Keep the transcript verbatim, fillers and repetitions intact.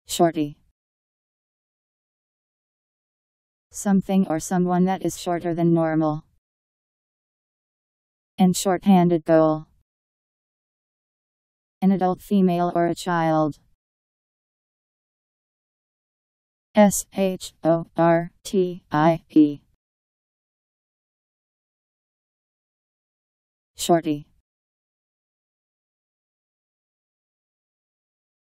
Shortie. Something or someone that is shorter than normal. And short-handed goal. An adult female or a child. S H O R T I E. Shortie.